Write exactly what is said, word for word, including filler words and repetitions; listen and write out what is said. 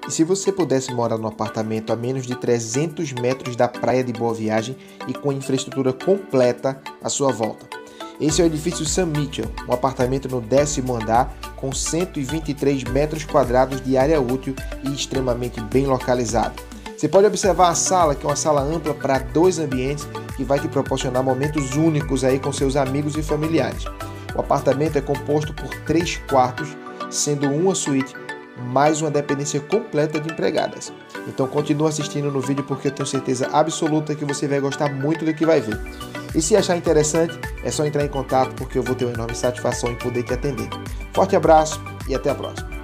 E se você pudesse morar num apartamento a menos de trezentos metros da praia de Boa Viagem e com infraestrutura completa à sua volta? Esse é o edifício Sam Mitchell, um apartamento no décimo andar com cento e vinte e três metros quadrados de área útil e extremamente bem localizado. Você pode observar a sala, que é uma sala ampla para dois ambientes, que vai te proporcionar momentos únicos aí com seus amigos e familiares. O apartamento é composto por três quartos, sendo uma suíte, mais uma dependência completa de empregadas. Então continua assistindo no vídeo porque eu tenho certeza absoluta que você vai gostar muito do que vai ver. E se achar interessante, é só entrar em contato porque eu vou ter uma enorme satisfação em poder te atender. Forte abraço e até a próxima.